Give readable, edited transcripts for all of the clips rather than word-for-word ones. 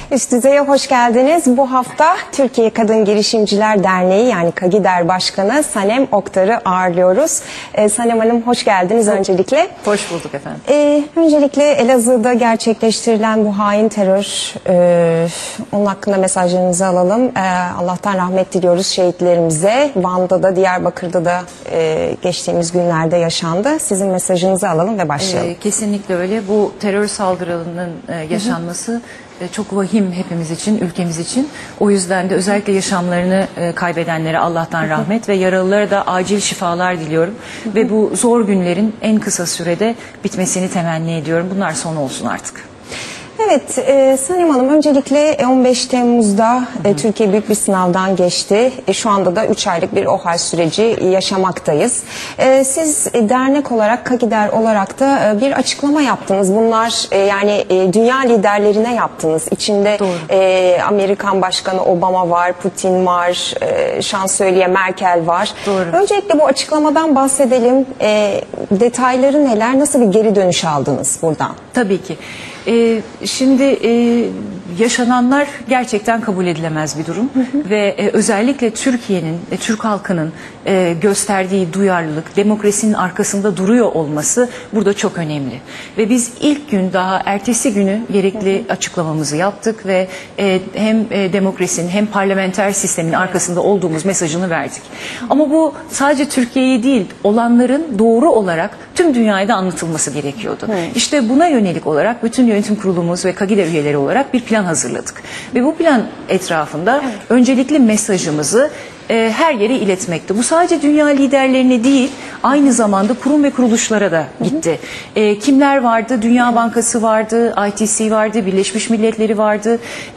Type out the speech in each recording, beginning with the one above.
Üst Düzey'e hoş geldiniz. Bu hafta Türkiye Kadın Girişimciler Derneği yani KAGİDER Başkanı Sanem Oktar'ı ağırlıyoruz. Sanem Hanım hoş geldiniz öncelikle. Hoş bulduk efendim. Öncelikle Elazığ'da gerçekleştirilen bu hain terör, onun hakkında mesajlarınızı alalım. Allah'tan rahmet diliyoruz şehitlerimize. Van'da da Diyarbakır'da da geçtiğimiz günlerde yaşandı. Sizin mesajınızı alalım ve başlayalım. Kesinlikle öyle. Bu terör saldırılarının yaşanması çok vahim hepimiz için, ülkemiz için. O yüzden de özellikle yaşamlarını kaybedenlere Allah'tan rahmet ve yaralılara da acil şifalar diliyorum. Ve bu zor günlerin en kısa sürede bitmesini temenni ediyorum. Bunlar son olsun artık. Evet, Sanem Hanım öncelikle 15 Temmuz'da Türkiye büyük bir sınavdan geçti. Şu anda da 3 aylık bir OHAL süreci yaşamaktayız. Siz dernek olarak, KAGİDER olarak da bir açıklama yaptınız. Bunlar yani dünya liderlerine yaptınız. İçinde Amerikan Başkanı Obama var, Putin var, Şansölye Merkel var. Doğru. Öncelikle bu açıklamadan bahsedelim. Detayları neler, nasıl bir geri dönüş aldınız buradan? Tabii ki. Şimdi yaşananlar gerçekten kabul edilemez bir durum ve özellikle Türkiye'nin, Türk halkının gösterdiği duyarlılık, demokrasinin arkasında duruyor olması burada çok önemli. Ve biz ilk gün daha ertesi günü gerekli açıklamamızı yaptık ve hem demokrasinin hem parlamenter sistemin arkasında olduğumuz mesajını verdik. Ama bu sadece Türkiye'ye değil, olanların doğru olarak tüm dünyaya da anlatılması gerekiyordu. İşte buna yönelik olarak bütün yönetim kurulumuz ve KAGİDER üyeleri olarak bir plan hazırladık. Ve bu plan etrafında öncelikli mesajımızı her yere iletmekti. Bu sadece dünya liderlerine değil, aynı zamanda kurum ve kuruluşlara da gitti. Kimler vardı? Dünya Bankası vardı, ITC vardı, Birleşmiş Milletleri vardı,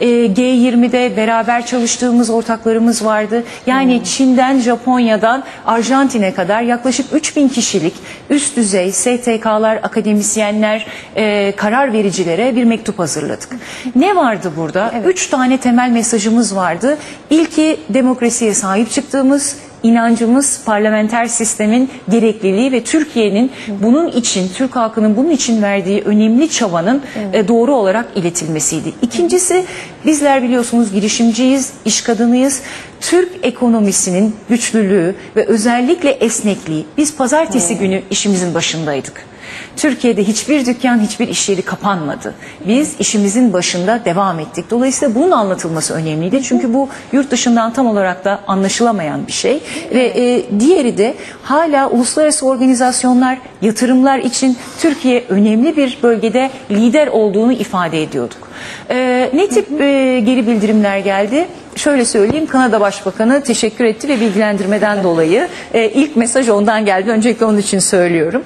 G20'de beraber çalıştığımız ortaklarımız vardı. Yani Çin'den, Japonya'dan, Arjantin'e kadar yaklaşık 3000 kişilik üst düzey STK'lar, akademisyenler, karar vericilere bir mektup hazırladık. Ne vardı burada? 3 tane temel mesajımız vardı. İlki demokrasiye sahip çıktığımız, inancımız parlamenter sistemin gerekliliği ve Türkiye'nin bunun için, Türk halkının bunun için verdiği önemli çabanın doğru olarak iletilmesiydi. İkincisi, bizler biliyorsunuz girişimciyiz, iş kadınıyız. Türk ekonomisinin güçlülüğü ve özellikle esnekliği, biz pazartesi günü işimizin başındaydık. Türkiye'de hiçbir dükkan, hiçbir iş yeri kapanmadı. Biz işimizin başında devam ettik. Dolayısıyla bunun anlatılması önemliydi. Çünkü bu yurt dışından tam olarak da anlaşılamayan bir şey. Ve diğeri de hala uluslararası organizasyonlar, yatırımlar için Türkiye önemli bir bölgede lider olduğunu ifade ediyorduk. Ne tip geri bildirimler geldi? Şöyle söyleyeyim, Kanada Başbakanı teşekkür etti ve bilgilendirmeden dolayı ilk mesaj ondan geldi. Öncelikle onun için söylüyorum.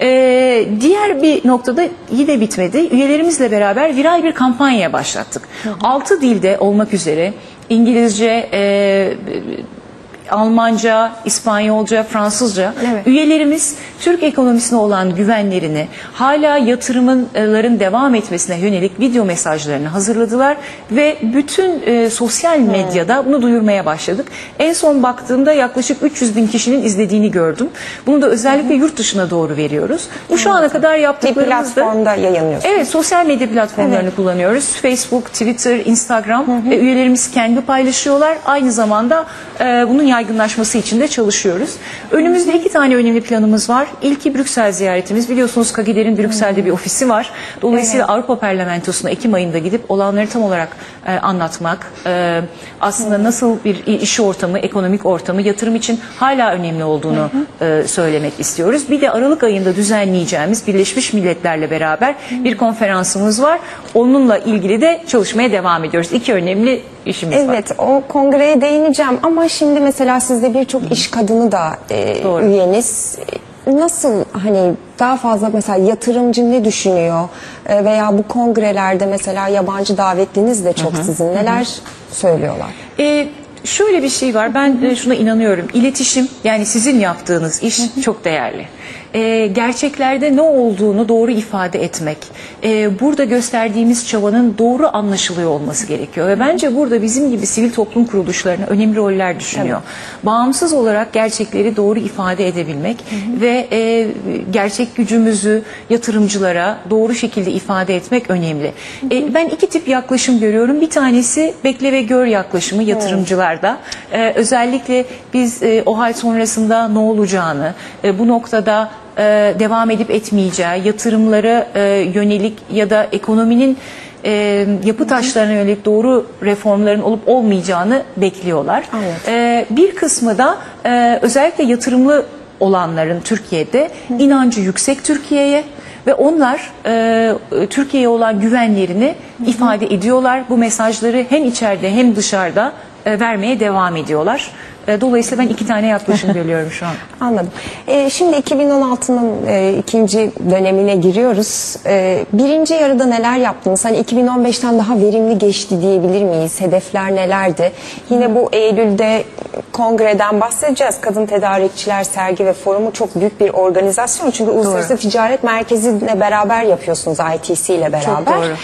Diğer bir noktada yine bitmedi. Üyelerimizle beraber viral bir kampanya başlattık. 6 dilde olmak üzere İngilizce, Almanca, İspanyolca, Fransızca üyelerimiz Türk ekonomisine olan güvenlerini, hala yatırımların devam etmesine yönelik video mesajlarını hazırladılar ve bütün sosyal medyada bunu duyurmaya başladık. En son baktığımda yaklaşık 300 bin kişinin izlediğini gördüm. Bunu da özellikle yurt dışına doğru veriyoruz. Bu şu ana kadar yaptıklarımızda... Bir platformda yayınlıyorsunuz. Evet, sosyal medya platformlarını kullanıyoruz. Facebook, Twitter, Instagram ve üyelerimiz kendi paylaşıyorlar. Aynı zamanda bunun yaygınlaşması için de çalışıyoruz. Önümüzde 2 tane önemli planımız var. İlki Brüksel ziyaretimiz. Biliyorsunuz KAGİDER'in Brüksel'de bir ofisi var. Dolayısıyla Avrupa Parlamentosu'na Ekim ayında gidip olanları tam olarak anlatmak, aslında nasıl bir iş ortamı, ekonomik ortamı, yatırım için hala önemli olduğunu söylemek istiyoruz. Bir de Aralık ayında düzenleyeceğimiz Birleşmiş Milletler'le beraber bir konferansımız var. Onunla ilgili de çalışmaya devam ediyoruz. 2 önemli işimiz var. Evet, o kongreye değineceğim ama şimdi mesela sizde birçok iş kadını da üyeniz. Nasıl hani daha fazla mesela yatırımcı ne düşünüyor veya bu kongrelerde mesela yabancı davetliniz de çok sizin neler söylüyorlar? Şöyle bir şey var, ben şuna inanıyorum. İletişim, yani sizin yaptığınız iş çok değerli. gerçeklerde ne olduğunu doğru ifade etmek, burada gösterdiğimiz çabanın doğru anlaşılıyor olması gerekiyor. Ve bence burada bizim gibi sivil toplum kuruluşlarına önemli roller düşünüyor. Evet. Bağımsız olarak gerçekleri doğru ifade edebilmek ve gerçek gücümüzü yatırımcılara doğru şekilde ifade etmek önemli. Ben iki tip yaklaşım görüyorum. Bir tanesi bekle ve gör yaklaşımı yatırımcılarda. Özellikle biz OHAL sonrasında ne olacağını, bu noktada devam edip etmeyeceği, yatırımlara yönelik ya da ekonominin yapı taşlarına yönelik doğru reformların olup olmayacağını bekliyorlar. Evet. Bir kısmı da özellikle yatırımlı olanların Türkiye'de inancı yüksek Türkiye'ye ve onlar Türkiye'ye olan güvenlerini ifade ediyorlar. Bu mesajları hem içeride hem dışarıda vermeye devam ediyorlar. Dolayısıyla ben iki tane yaklaşım görüyorum şu an. Anladım. Şimdi 2016'nın ikinci dönemine giriyoruz. Birinci yarıda neler yaptınız? Hani 2015'ten daha verimli geçti diyebilir miyiz? Hedefler nelerdi? Yine bu Eylül'de kongreden bahsedeceğiz. Kadın Tedarikçiler Sergi ve Forumu çok büyük bir organizasyon. Çünkü Uluslararası Ticaret Merkezi'yle beraber yapıyorsunuz, ITC ile beraber. Çok doğru.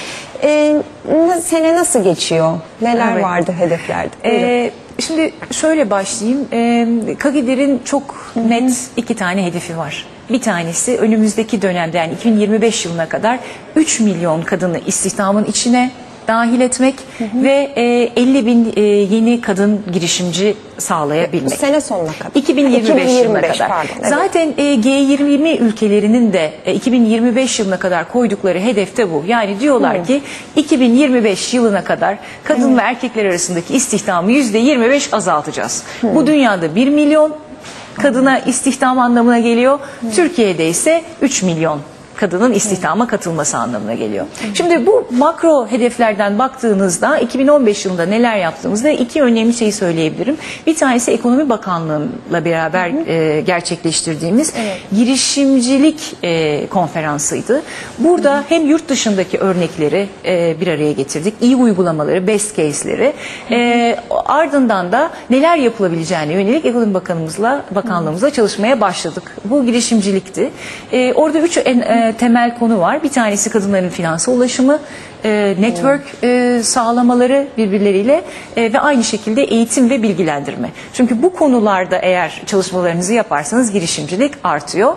Sene nasıl geçiyor? Neler vardı hedeflerde? Şimdi şöyle başlayayım. KAGİDER'in çok net iki tane hedefi var. Bir tanesi önümüzdeki dönemde, yani 2025 yılına kadar 3 milyon kadını istihdamın içine dahil etmek ve 50 bin yeni kadın girişimci sağlayabilmek. Sene sonuna kadar. 2025 yılına kadar. Pardon, evet. Zaten G20 ülkelerinin de 2025 yılına kadar koydukları hedef de bu. Yani diyorlar ki 2025 yılına kadar kadın ve erkekler arasındaki istihdamı %25 azaltacağız. Bu dünyada 1 milyon kadına istihdam anlamına geliyor. Türkiye'de ise 3 milyon kadının istihdama katılması anlamına geliyor. Şimdi bu makro hedeflerden baktığınızda 2015 yılında neler yaptığımızda iki önemli şeyi söyleyebilirim. Bir tanesi Ekonomi Bakanlığı'yla beraber gerçekleştirdiğimiz girişimcilik konferansıydı. Burada hem yurt dışındaki örnekleri bir araya getirdik. İyi uygulamaları, best case'leri. Ardından da neler yapılabileceğine yönelik Ekonomi Bakanlığımızla çalışmaya başladık. Bu girişimcilikti. Orada üç temel konu var. Bir tanesi kadınların finansa ulaşımı, network sağlamaları birbirleriyle ve aynı şekilde eğitim ve bilgilendirme. Çünkü bu konularda eğer çalışmalarınızı yaparsanız girişimcilik artıyor.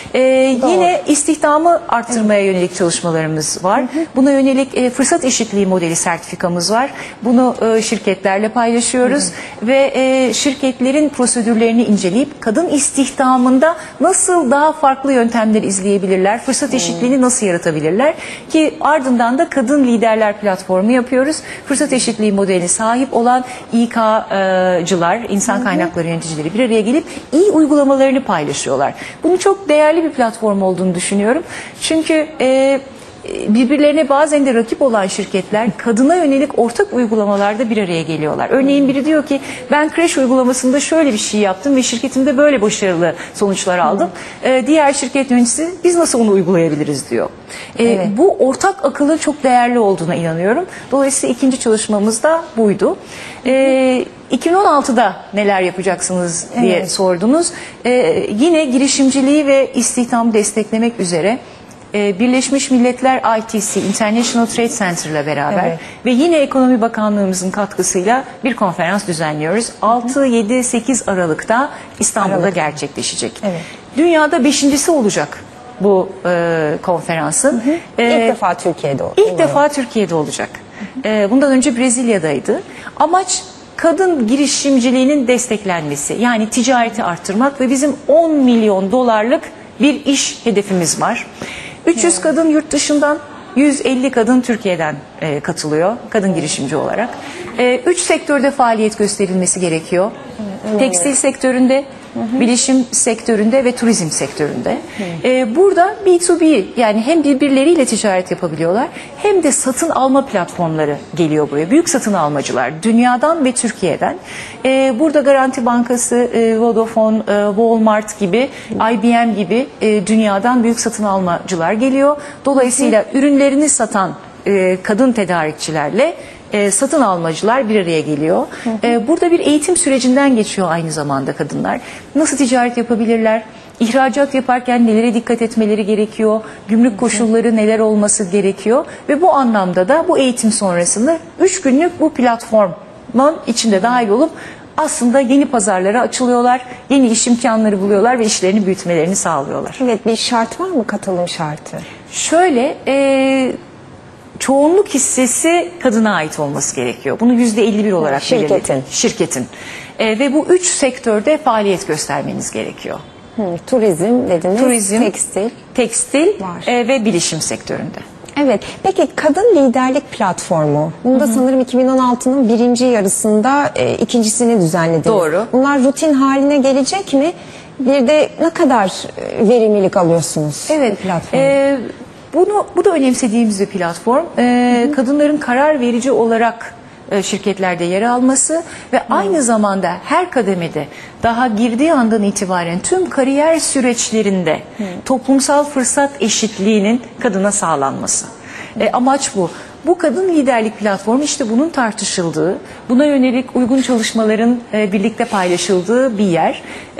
Yine istihdamı arttırmaya yönelik çalışmalarımız var. Buna yönelik fırsat eşitliği modeli sertifikamız var. Bunu şirketlerle paylaşıyoruz ve şirketlerin prosedürlerini inceleyip kadın istihdamında nasıl daha farklı yöntemler izleyebilirler, fırsat eşitliğini nasıl yaratabilirler ki ardından da kadın liderler platformu yapıyoruz. Fırsat eşitliği modeline sahip olan İK'cılar, insan kaynakları yöneticileri bir araya gelip iyi uygulamalarını paylaşıyorlar. Bunun çok değerli bir platform olduğunu düşünüyorum. Çünkü birbirlerine bazen de rakip olan şirketler kadına yönelik ortak uygulamalarda bir araya geliyorlar. Örneğin biri diyor ki ben kreş uygulamasında şöyle bir şey yaptım ve şirketimde böyle başarılı sonuçlar aldım. Diğer şirket yöneticisi biz nasıl onu uygulayabiliriz diyor. Bu ortak akılın çok değerli olduğuna inanıyorum. Dolayısıyla ikinci çalışmamız da buydu. 2016'da neler yapacaksınız diye sordunuz. Yine girişimciliği ve istihdamı desteklemek üzere Birleşmiş Milletler ITC, International Trade Center ile beraber ve yine Ekonomi Bakanlığımızın katkısıyla bir konferans düzenliyoruz. 6, 7, 8 Aralık'ta İstanbul'da gerçekleşecek. Dünyada 5.'si olacak bu konferansın. İlk defa Türkiye'de olacak. İlk defa Türkiye'de olacak. Bundan önce Brezilya'daydı. Amaç kadın girişimciliğinin desteklenmesi, yani ticareti arttırmak ve bizim 10 milyon dolarlık bir iş hedefimiz var. 300 kadın yurt dışından, 150 kadın Türkiye'den katılıyor kadın girişimci olarak. 3 sektörde faaliyet gösterilmesi gerekiyor. Tekstil sektöründe, bilişim sektöründe ve turizm sektöründe. Burada B2B, yani hem birbirleriyle ticaret yapabiliyorlar hem de satın alma platformları geliyor buraya. Büyük satın almacılar dünyadan ve Türkiye'den. Burada Garanti Bankası, Vodafone, Walmart gibi, IBM gibi dünyadan büyük satın almacılar geliyor. Dolayısıyla ürünlerini satan kadın tedarikçilerle satın almacılar bir araya geliyor. Burada bir eğitim sürecinden geçiyor aynı zamanda kadınlar. Nasıl ticaret yapabilirler? ihracat yaparken nelere dikkat etmeleri gerekiyor, gümrük koşulları neler olması gerekiyor ve bu anlamda da bu eğitim sonrasında 3 günlük bu platformun içinde dahil olup aslında yeni pazarlara açılıyorlar, yeni iş imkanları buluyorlar ve işlerini büyütmelerini sağlıyorlar. Evet, bir şart var mı, katılım şartı? Şöyle, çoğunluk hissesi kadına ait olması gerekiyor. Bunu %51 olarak belirledik. Şirketin. Ve bu 3 sektörde faaliyet göstermeniz gerekiyor. Turizm dediniz, Turizm, tekstil var. Ve bilişim sektöründe. Evet. Peki kadın liderlik platformu. Bunu da sanırım 2016'nın birinci yarısında ikincisini düzenlediniz. Doğru. Bunlar rutin haline gelecek mi? Bir de ne kadar verimlilik alıyorsunuz? Evet. Bu da önemsediğimiz bir platform. Kadınların karar verici olarak şirketlerde yer alması ve aynı zamanda her kademede daha girdiği andan itibaren tüm kariyer süreçlerinde toplumsal fırsat eşitliğinin kadına sağlanması. Amaç bu. Bu kadın liderlik platformu işte bunun tartışıldığı, buna yönelik uygun çalışmaların birlikte paylaşıldığı bir yer.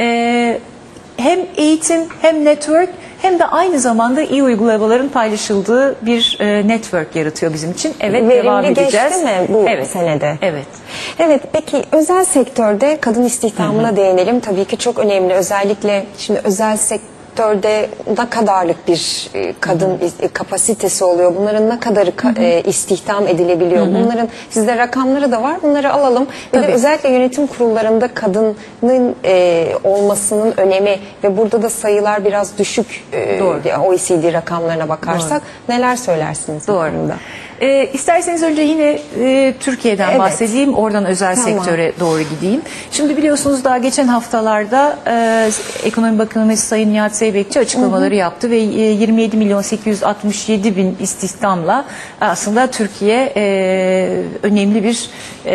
Hem eğitim hem network hem de aynı zamanda iyi uygulamaların paylaşıldığı bir network yaratıyor bizim için. Evet, verimli devam edeceğiz. geçti mi bu senede? Evet. Evet, peki özel sektörde kadın istihdamına değinelim. Tabii ki çok önemli. Özellikle şimdi özel sektörde ne kadarlık bir kadın kapasitesi oluyor? Bunların ne kadarı istihdam edilebiliyor? Bunların sizde rakamları da var. Bunları alalım. Bir de özellikle yönetim kurullarında kadının olmasının önemi ve burada da sayılar biraz düşük. OECD rakamlarına bakarsak neler söylersiniz? Doğru. İsterseniz önce yine Türkiye'den bahsedeyim, oradan özel sektöre doğru gideyim. Şimdi biliyorsunuz daha geçen haftalarda Ekonomi Bakanımız Sayın Nihat Zeybekçi açıklamaları yaptı ve 27 milyon 867 bin istihdamla aslında Türkiye önemli bir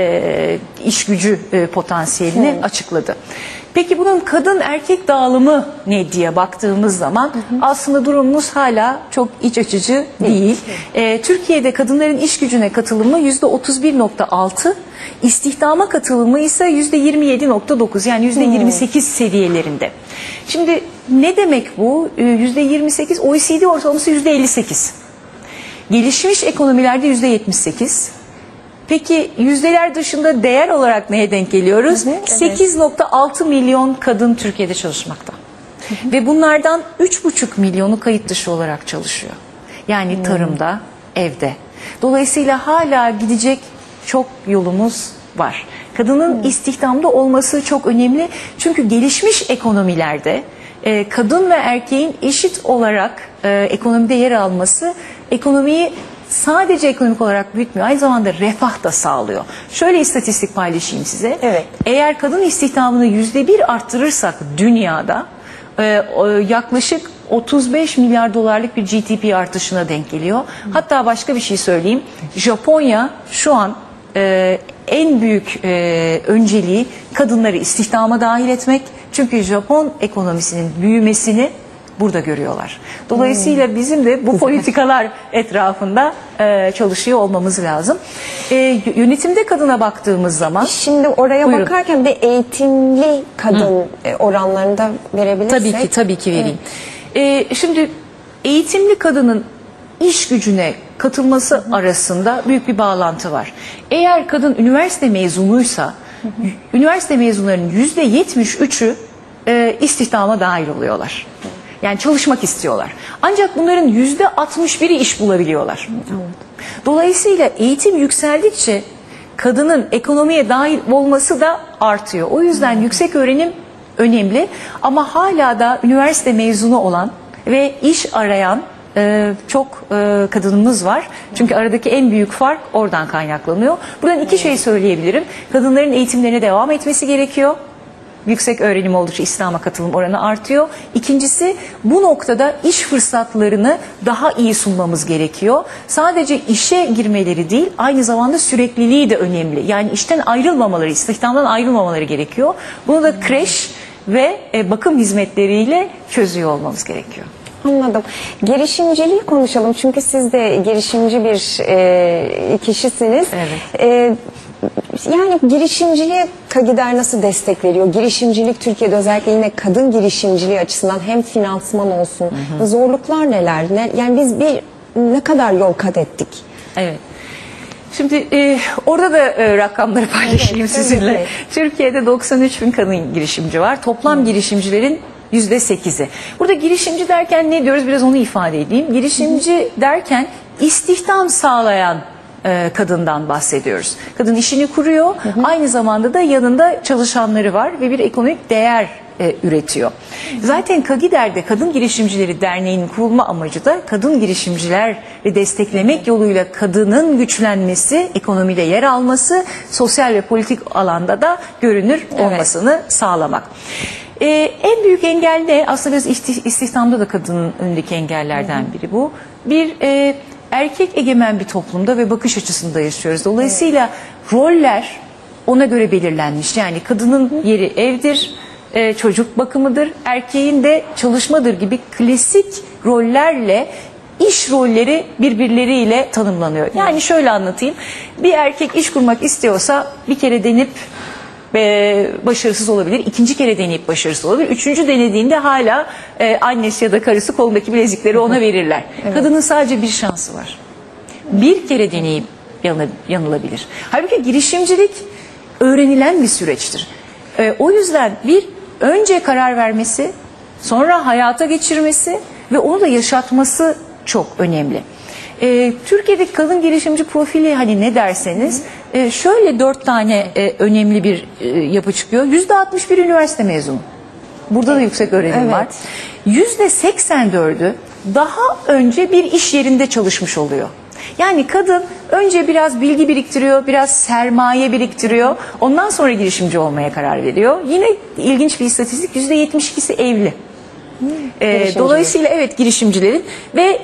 iş gücü potansiyelini açıkladı. Peki bunun kadın erkek dağılımı ne diye baktığımız zaman aslında durumumuz hala çok iç açıcı değil. Türkiye'de kadınların iş gücüne katılımı %31.6, istihdama katılımı ise %27.9, yani %28 seviyelerinde. Şimdi ne demek bu? %28, OECD ortalaması %58. Gelişmiş ekonomilerde %78. Peki yüzdeler dışında değer olarak neye denk geliyoruz? 8.6 milyon kadın Türkiye'de çalışmakta. Ve bunlardan 3,5 milyonu kayıt dışı olarak çalışıyor. Yani tarımda, evde. Dolayısıyla hala gidecek çok yolumuz var. Kadının istihdamda olması çok önemli. Çünkü gelişmiş ekonomilerde kadın ve erkeğin eşit olarak ekonomide yer alması ekonomiyi sadece ekonomik olarak büyütmüyor, aynı zamanda refah da sağlıyor. Şöyle istatistik paylaşayım size. Eğer kadın istihdamını %1 arttırırsak dünyada yaklaşık 35 milyar dolarlık bir GDP artışına denk geliyor. Hatta başka bir şey söyleyeyim. Japonya şu an en büyük önceliği kadınları istihdama dahil etmek. Çünkü Japon ekonomisinin büyümesini burada görüyorlar. Dolayısıyla bizim de bu politikalar etrafında çalışıyor olmamız lazım. Yönetimde kadına baktığımız zaman... Şimdi oraya bakarken bir eğitimli kadın oranlarını da verebilirsek... Tabii ki vereyim. Şimdi eğitimli kadının iş gücüne katılması arasında büyük bir bağlantı var. Eğer kadın üniversite mezunuysa, üniversite mezunlarının %73'ü istihdama dahil oluyorlar. Yani çalışmak istiyorlar. Ancak bunların %61'i iş bulabiliyorlar. Dolayısıyla eğitim yükseldikçe kadının ekonomiye dahil olması da artıyor. O yüzden yüksek öğrenim önemli ama hala da üniversite mezunu olan ve iş arayan çok kadınımız var. Çünkü aradaki en büyük fark oradan kaynaklanıyor. Buradan iki şey söyleyebilirim. Kadınların eğitimlerine devam etmesi gerekiyor. Yüksek öğrenim oldukça İslam'a katılım oranı artıyor. İkincisi, bu noktada iş fırsatlarını daha iyi sunmamız gerekiyor. Sadece işe girmeleri değil, aynı zamanda sürekliliği de önemli. Yani işten ayrılmamaları, istihdamdan ayrılmamaları gerekiyor. Bunu da kreş ve bakım hizmetleriyle çözüyor olmamız gerekiyor. Anladım. Girişimciliği konuşalım. Çünkü siz de girişimci bir kişisiniz. Yani girişimciliğe KAGİDER nasıl destek veriyor? Girişimcilik Türkiye'de özellikle yine kadın girişimciliği açısından hem finansman olsun, zorluklar neler? Yani biz ne kadar yol kat ettik? Evet. Şimdi orada da rakamları paylaşayım sizinle. Evet. Türkiye'de 93 bin kadın girişimci var. Toplam girişimcilerin %8'i. Burada girişimci derken ne diyoruz? Biraz onu ifade edeyim. Girişimci derken istihdam sağlayan kadından bahsediyoruz. Kadın işini kuruyor, aynı zamanda da yanında çalışanları var ve bir ekonomik değer üretiyor. Zaten KAGİDER'de Kadın Girişimcileri Derneği'nin kurulma amacı da kadın girişimcileri desteklemek yoluyla kadının güçlenmesi, ekonomide yer alması, sosyal ve politik alanda da görünür olmasını sağlamak. En büyük engel ne? Aslında biraz istihdamda da kadının önündeki engellerden biri bu. Bir erkek egemen bir toplumda ve bakış açısında yaşıyoruz. Dolayısıyla roller ona göre belirlenmiş. Yani kadının yeri evdir, çocuk bakımıdır, erkeğin de çalışmadır gibi klasik rollerle iş rolleri birbirleriyle tanımlanıyor. Yani şöyle anlatayım. Bir erkek iş kurmak istiyorsa bir kere denip başarısız olabilir. İkinci kere deneyip başarısız olabilir. Üçüncü denediğinde hala annesi ya da karısı kolundaki bilezikleri ona verirler. Evet. Kadının sadece bir şansı var. Bir kere deneyip yanılabilir. Halbuki girişimcilik öğrenilen bir süreçtir. O yüzden önce karar vermesi, sonra hayata geçirmesi ve onu da yaşatması çok önemli. Türkiye'deki kadın girişimci profili hani ne derseniz şöyle 4 tane önemli bir yapı çıkıyor. %61 üniversite mezunu. Burada da yüksek öğrenim var. %84'ü daha önce bir iş yerinde çalışmış oluyor. Yani kadın önce biraz bilgi biriktiriyor, biraz sermaye biriktiriyor. Ondan sonra girişimci olmaya karar veriyor. Yine ilginç bir istatistik, %72'si evli. Dolayısıyla evet girişimcilerin ve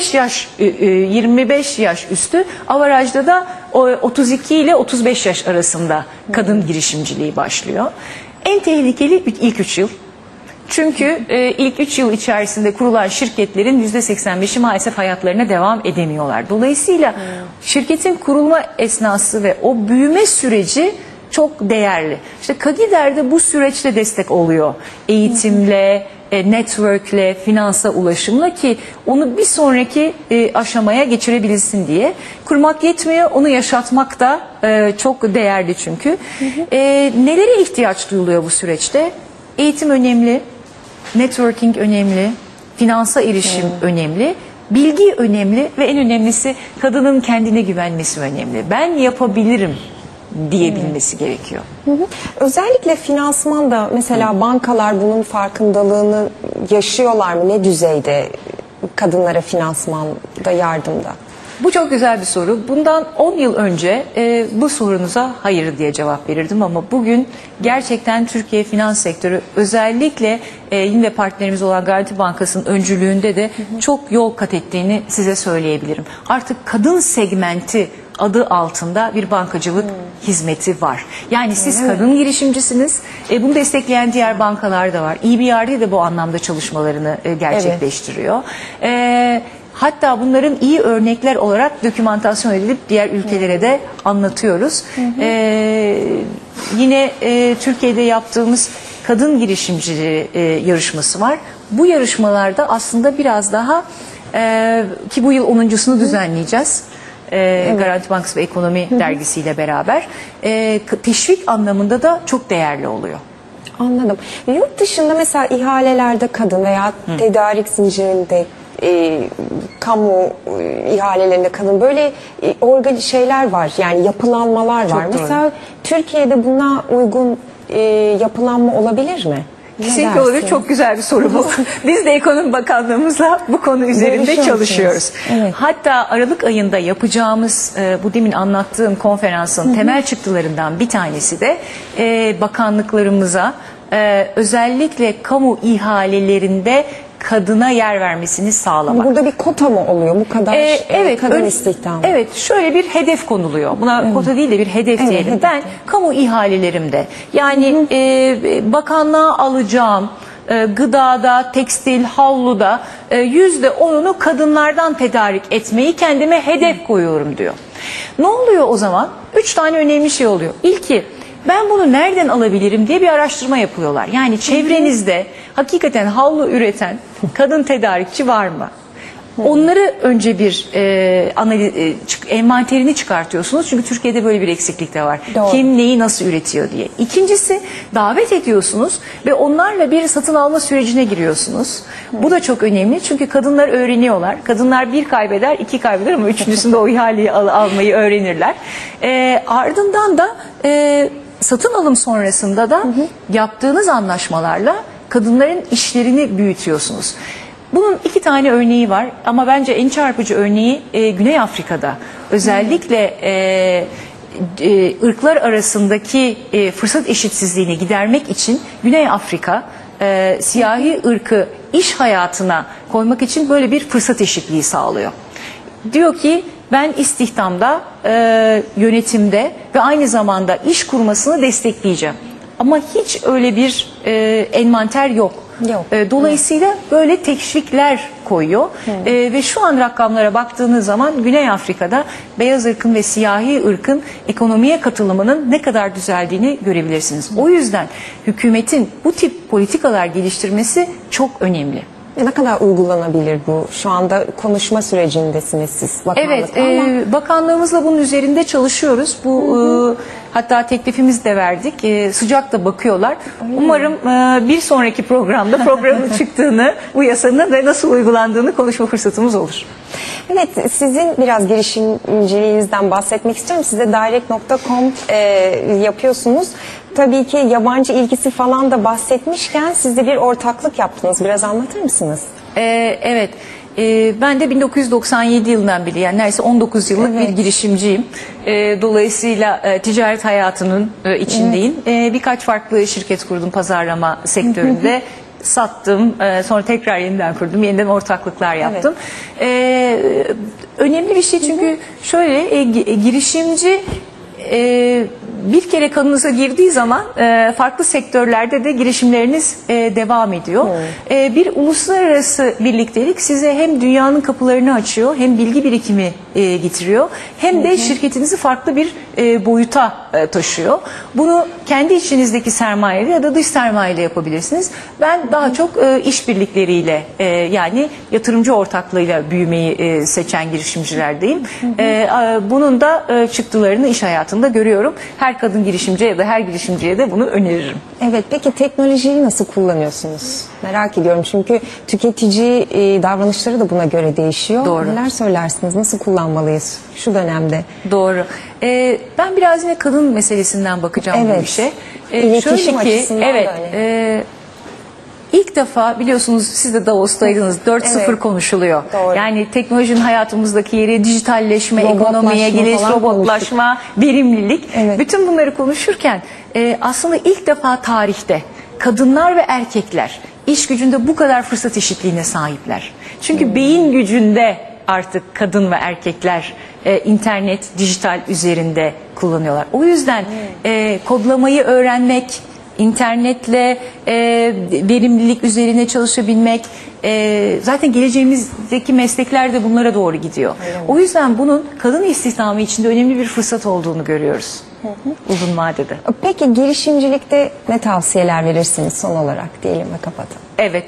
25 yaş üstü, avarajda da 32 ile 35 yaş arasında kadın girişimciliği başlıyor. En tehlikeli ilk 3 yıl. Çünkü ilk 3 yıl içerisinde kurulan şirketlerin %85'i maalesef hayatlarına devam edemiyorlar. Dolayısıyla şirketin kurulma esnası ve o büyüme süreci çok değerli. İşte KAGİDER'de bu süreçte destek oluyor. Eğitimle, network'le, finansa ulaşımla ki onu bir sonraki aşamaya geçirebilsin diye. Kurmak yetmiyor, onu yaşatmak da çok değerli çünkü. Nelere ihtiyaç duyuluyor bu süreçte? Eğitim önemli, networking önemli, finansa erişim önemli, bilgi önemli ve en önemlisi kadının kendine güvenmesi önemli. Ben yapabilirim diyebilmesi gerekiyor. Özellikle finansmanda mesela bankalar bunun farkındalığını yaşıyorlar mı? Ne düzeyde kadınlara finansmanda yardımda? Bu çok güzel bir soru. Bundan 10 yıl önce bu sorunuza hayır diye cevap verirdim ama bugün gerçekten Türkiye finans sektörü özellikle yine partnerimiz olan Garanti Bankası'nın öncülüğünde de çok yol kat ettiğini size söyleyebilirim. Artık kadın segmenti adı altında bir bankacılık hizmeti var. Yani siz kadın girişimcisiniz. Bunu destekleyen diğer bankalar da var. EBRD de bu anlamda çalışmalarını gerçekleştiriyor. Hatta bunların iyi örnekler olarak dokümantasyon edilip diğer ülkelere de anlatıyoruz. Yine Türkiye'de yaptığımız kadın girişimcileri yarışması var. Bu yarışmalarda aslında biraz daha ki bu yıl 10.sunu düzenleyeceğiz. Garanti Bankası ve Ekonomi dergisiyle beraber teşvik anlamında da çok değerli oluyor. Anladım. Yurt dışında mesela ihalelerde kadın veya tedarik zincirinde kamu ihalelerinde kadın böyle şeyler var, yani yapılanmalar var. Çok doğru. Mesela Türkiye'de buna uygun yapılanma olabilir mi? Kesinlikle olabilir. Çok güzel bir soru bu. Biz de Ekonomi Bakanlığımızla bu konu üzerinde çalışıyoruz. Evet. Hatta Aralık ayında yapacağımız bu demin anlattığım konferansın temel çıktılarından bir tanesi de bakanlıklarımıza özellikle kamu ihalelerinde kadına yer vermesini sağlamak. Burada bir kota mı oluyor bu kadar kadın istihdamı? Evet, şöyle bir hedef konuluyor. Buna kota değil de bir hedef diyelim. Hedef. Ben kamu ihalelerimde yani bakanlığa alacağım gıdada, tekstil, havluda %10'unu kadınlardan tedarik etmeyi kendime hedef koyuyorum diyor. Ne oluyor o zaman? 3 tane önemli şey oluyor. İlki, ben bunu nereden alabilirim diye bir araştırma yapıyorlar. Yani çevrenizde hakikaten havlu üreten kadın tedarikçi var mı? Onları önce bir envanterini çıkartıyorsunuz. Çünkü Türkiye'de böyle bir eksiklik de var. Doğru. Kim neyi nasıl üretiyor diye. İkincisi, davet ediyorsunuz ve onlarla bir satın alma sürecine giriyorsunuz. Bu da çok önemli çünkü kadınlar öğreniyorlar. Kadınlar bir kaybeder, iki kaybeder ama üçüncüsünde o ihaleyi almayı öğrenirler. Ardından da satın alım sonrasında da yaptığınız anlaşmalarla kadınların işlerini büyütüyorsunuz. Bunun 2 tane örneği var ama bence en çarpıcı örneği Güney Afrika'da. Özellikle ırklar arasındaki fırsat eşitsizliğini gidermek için Güney Afrika siyahi ırkı iş hayatına koymak için böyle bir fırsat eşitliği sağlıyor. Diyor ki ben istihdamda, yönetimde ve aynı zamanda iş kurmasını destekleyeceğim. Ama hiç öyle bir envanter yok. Dolayısıyla böyle teşvikler koyuyor ve şu an rakamlara baktığınız zaman Güney Afrika'da beyaz ırkın ve siyahi ırkın ekonomiye katılımının ne kadar düzeldiğini görebilirsiniz. O yüzden hükümetin bu tip politikalar geliştirmesi çok önemli. Ne kadar uygulanabilir bu? Şu anda konuşma sürecindesiniz siz bakanlıkla. Evet, ama... bakanlığımızla bunun üzerinde çalışıyoruz. Bu hatta teklifimizi de verdik. Sıcak da bakıyorlar. Umarım bir sonraki programın çıktığını, bu yasanın ve nasıl uygulandığını konuşma fırsatımız olur. Evet, sizin biraz girişimciliğinizden bahsetmek istiyorum. Siz de direct.com yapıyorsunuz. Tabii ki yabancı ilgisi falan da bahsetmişken siz de bir ortaklık yaptınız. Biraz anlatır mısınız? Evet. Ben de 1997 yılından beri, yani neredeyse 19 yıllık bir girişimciyim. Dolayısıyla ticaret hayatının içindeyim. Birkaç farklı şirket kurdum pazarlama sektöründe. Sattım, sonra tekrar yeniden kurdum, yeniden ortaklıklar yaptım. Önemli bir şey çünkü şöyle, girişimci bir kere kanınıza girdiği zaman farklı sektörlerde de girişimleriniz devam ediyor. Bir uluslararası birliktelik size hem dünyanın kapılarını açıyor, hem bilgi birikimi getiriyor, hem de şirketinizi farklı bir boyuta taşıyor. Bunu kendi içinizdeki sermayeyle ya da dış sermayeyle yapabilirsiniz. Ben daha çok işbirlikleriyle, yani yatırımcı ortaklığıyla büyümeyi seçen girişimcilerdeyim. Bunun da çıktılarını iş hayatında görüyorum. Her kadın girişimciye ya da her girişimciye de bunu öneririm. Evet, peki teknolojiyi nasıl kullanıyorsunuz? Merak ediyorum çünkü tüketici davranışları da buna göre değişiyor. Doğru. Neler söylersiniz? Nasıl kullanmalıyız şu dönemde? Doğru. Ben biraz yine kadın meselesinden bakacağım bu işe. İletişim açısından da öyle. İlk defa biliyorsunuz, siz de Davos'taydınız, 4.0 konuşuluyor. Doğru. Yani teknolojinin hayatımızdaki yeri, dijitalleşme, ekonomiye giriş, robotlaşma, verimlilik. Bütün bunları konuşurken aslında ilk defa tarihte kadınlar ve erkekler iş gücünde bu kadar fırsat eşitliğine sahipler. Çünkü beyin gücünde artık kadın ve erkekler internet, dijital üzerinde kullanıyorlar. O yüzden kodlamayı öğrenmek, internetle verimlilik üzerine çalışabilmek, zaten geleceğimizdeki meslekler de bunlara doğru gidiyor. O yüzden bunun kadın istihdamı içinde önemli bir fırsat olduğunu görüyoruz uzun vadede. Peki girişimcilikte ne tavsiyeler verirsiniz son olarak diyelim ve kapatalım. Evet.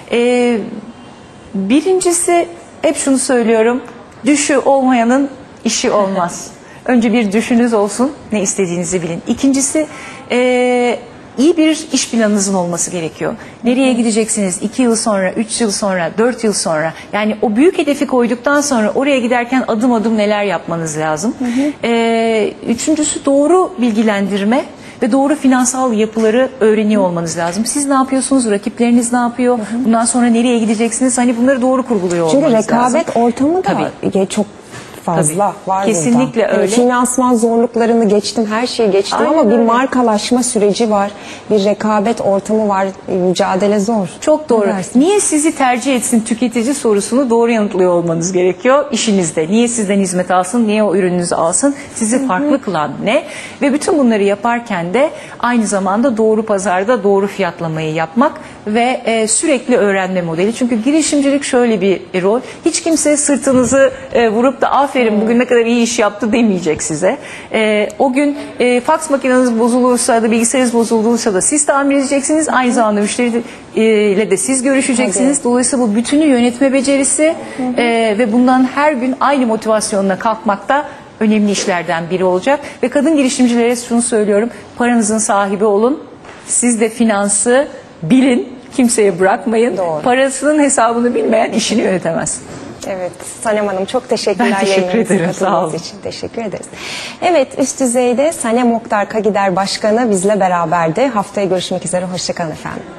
Birincisi, hep şunu söylüyorum, düşü olmayanın işi olmaz. Önce bir düşünüz olsun, ne istediğinizi bilin. İkincisi, iyi bir iş planınızın olması gerekiyor. Nereye gideceksiniz? 2 yıl sonra, 3 yıl sonra, 4 yıl sonra. Yani o büyük hedefi koyduktan sonra oraya giderken adım adım neler yapmanız lazım. Üçüncüsü, doğru bilgilendirme ve doğru finansal yapıları öğreniyor olmanız lazım. Siz ne yapıyorsunuz? Rakipleriniz ne yapıyor? Bundan sonra nereye gideceksiniz? Hani bunları doğru kurguluyor olmanız lazım. Çünkü rekabet ortamı da çok fazla var. Kesinlikle burada. öyle. Finansman zorluklarını geçtim, her şeyi geçtim. Aynen ama bir markalaşma süreci var. Bir rekabet ortamı var. Mücadele zor. Çok doğru. Niye sizi tercih etsin tüketici sorusunu doğru yanıtlıyor olmanız gerekiyor işinizde. Niye sizden hizmet alsın, niye o ürününüzü alsın, sizi farklı kılan ne? Ve bütün bunları yaparken de aynı zamanda doğru pazarda doğru fiyatlamayı yapmak ve sürekli öğrenme modeli. Çünkü girişimcilik şöyle bir rol. Hiç kimse sırtınızı vurup da aferin bugün ne kadar iyi iş yaptı demeyecek size. O gün faks makineniz bozulursa da bilgisayarınız bozulursa da siz tamir edeceksiniz. Aynı zamanda müşteriyle de siz görüşeceksiniz. Dolayısıyla bu bütünü yönetme becerisi ve bundan her gün aynı motivasyonla kalkmakta önemli işlerden biri olacak. Ve kadın girişimcilere şunu söylüyorum. Paranızın sahibi olun. Siz de finansı bilin. Kimseye bırakmayın. Doğru. Parasının hesabını bilmeyen işini yönetemez. Evet, Sanem Hanım çok teşekkürler. Ben teşekkür yayınlarınıza ederim, sağ katıldığınız olun. için teşekkür ederiz. Evet, üst düzeyde Sanem Oktar Kagider Başkanı bizle beraberdi. Haftaya görüşmek üzere, hoşça kalın efendim.